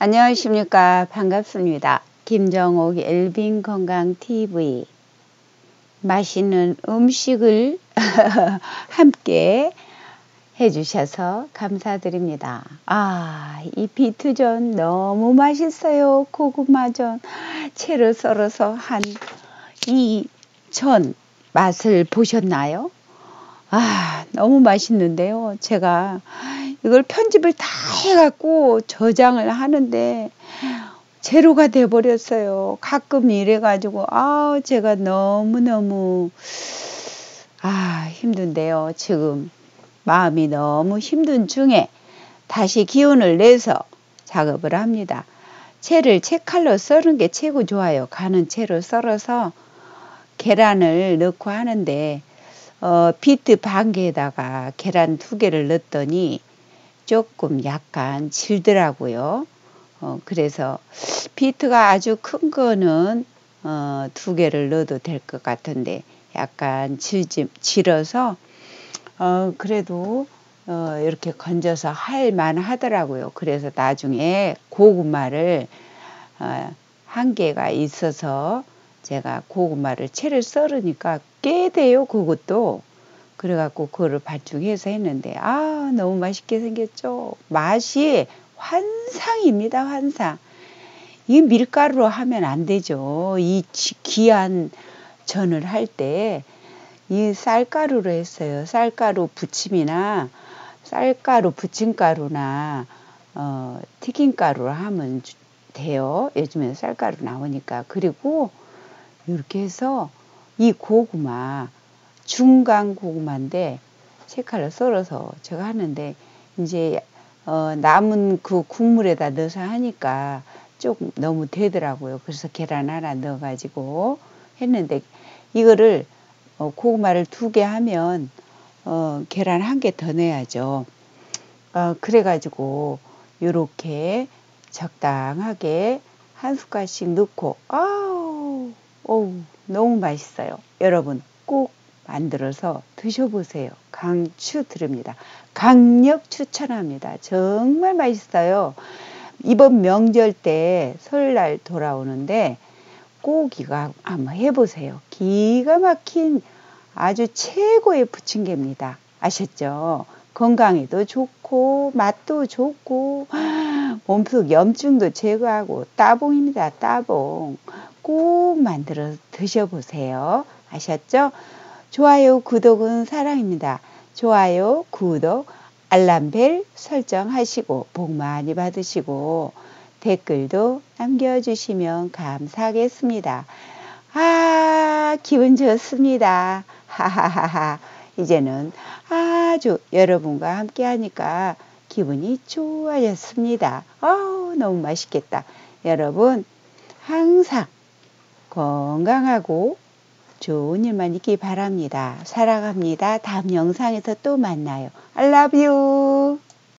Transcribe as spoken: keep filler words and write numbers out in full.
안녕하십니까. 반갑습니다. 김정옥 엘빈건강티비. 맛있는 음식을 함께 해주셔서 감사드립니다. 아, 이 비트전 너무 맛있어요. 고구마전 채로 썰어서 한 이 전 맛을 보셨나요? 아, 너무 맛있는데요. 제가 이걸 편집을 다 해갖고 저장을 하는데 제로가 돼버렸어요. 가끔 이래가지고 아, 제가 너무너무 아, 힘든데요. 지금 마음이 너무 힘든 중에 다시 기운을 내서 작업을 합니다. 채를 채칼로 썰은 게 최고 좋아요. 가는 채로 썰어서 계란을 넣고 하는데 어, 비트 반 개에다가 계란 두 개를 넣었더니 조금 약간 질더라고요. 어, 그래서 비트가 아주 큰 거는 어, 두 개를 넣어도 될 것 같은데 약간 질지, 질어서 어, 그래도 어, 이렇게 건져서 할만 하더라고요. 그래서 나중에 고구마를 어, 한 개가 있어서 제가 고구마를 채를 썰으니까 꽤 돼요. 그것도. 그래갖고 그거를 반죽해서 했는데 아, 너무 맛있게 생겼죠. 맛이 환상입니다. 환상. 이 밀가루로 하면 안 되죠. 이 귀한 전을 할 때 이 쌀가루로 했어요. 쌀가루 부침이나 쌀가루 부침가루나 어, 튀김가루로 하면 돼요. 요즘에 쌀가루 나오니까. 그리고 이렇게 해서 이 고구마 중간 고구마인데 채칼로 썰어서 제가 하는데 이제 어, 남은 그 국물에다 넣어서 하니까 조금 너무 되더라고요. 그래서 계란 하나 넣어가지고 했는데 이거를 어, 고구마를 두 개 하면 어, 계란 한 개 더 넣어야죠. 어, 그래가지고 요렇게 적당하게 한 숟갈씩 넣고 아우 어우, 너무 맛있어요. 여러분 꼭 만들어서 드셔보세요. 강추 드립니다. 강력 추천합니다. 정말 맛있어요. 이번 명절 때 설날 돌아오는데 꼭 이거 한번 해보세요. 기가 막힌 아주 최고의 부침개입니다. 아셨죠? 건강에도 좋고 맛도 좋고 몸속 염증도 제거하고 따봉입니다. 따봉. 꼭 만들어 드셔보세요. 아셨죠? 좋아요, 구독은 사랑입니다. 좋아요, 구독, 알람벨 설정하시고 복 많이 받으시고 댓글도 남겨주시면 감사하겠습니다. 아, 기분 좋습니다. 하하하하. 이제는 아주 여러분과 함께 하니까 기분이 좋아졌습니다. 아우, 너무 맛있겠다. 여러분 항상 건강하고 좋은 일만 있기 바랍니다. 사랑합니다. 다음 영상에서 또 만나요. I love you.